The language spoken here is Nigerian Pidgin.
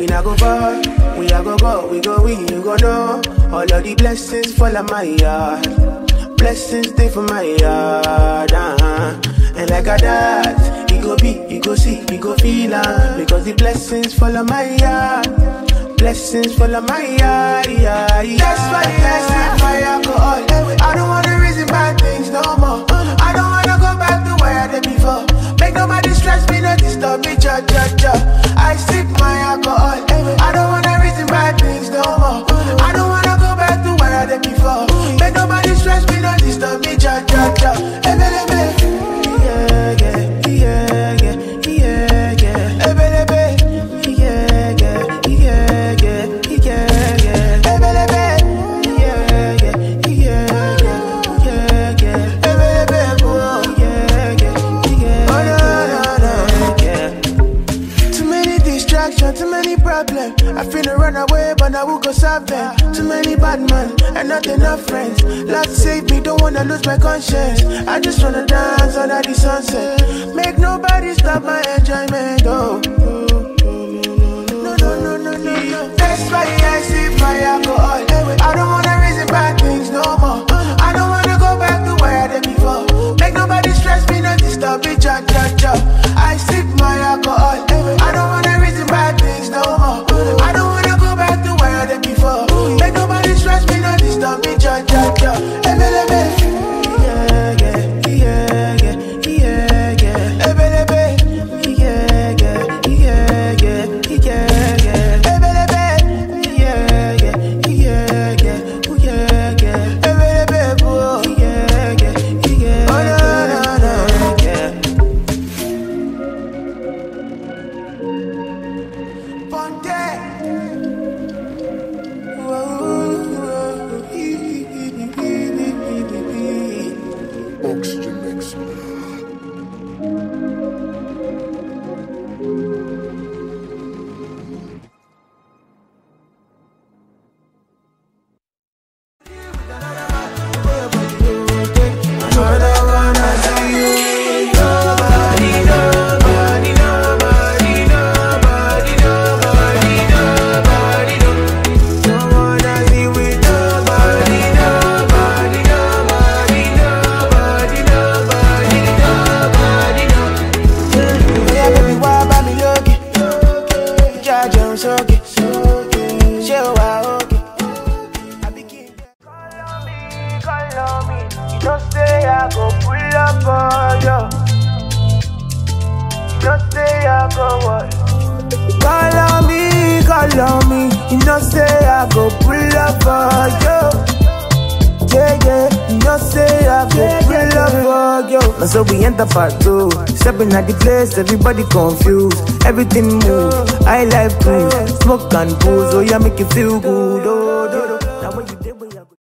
We not go far, we a go, we go win, you go know. All of the blessings fall on my yard. Blessings stay for my yard, And like a that, you go be, you go see, you go feel because the blessings fall on my yard. Blessings fall on my yard, That's why I sip my alcohol. I don't wanna reason bad things no more. I don't wanna go back to where I did before. Make nobody stress me, no disturb me, I sip my alcohol. I don't wanna reason bad things no more. I don't wanna go back to where I did before. Make nobody stress me, no disturb me, Ebélébé, yeah, Ebélébé, yeah, Ebélébé, too many problems. I finna run away, but I will go solve them. Too many bad men and not enough friends. Lord save me, don't wanna lose my conscience. I just wanna dance under the sunset. Make nobody stop my enjoyment. Oh, no. That's why I sip my alcohol. I don't wanna reason bad things no more. I don't wanna go back to where I did before. Make nobody stress me, not disturb me, I sip my alcohol. I don't wanna reason bad things no more. I don't wanna go back to where I did before. Make nobody stress me, not disturb me, Ebélébé, yeah, Ebélébé, yeah, Ebélébé, Ebélébé, oh, yeah. Oh, no. Ponte. Oxygen mix. Call on me, you know say I go pull up for you. Yeah, you know say I go pull up for you. Now so we enter part 2, stepping at the place, everybody confused. Everything move, I like cruise, smoke and booze, oh yeah, make you feel good, oh.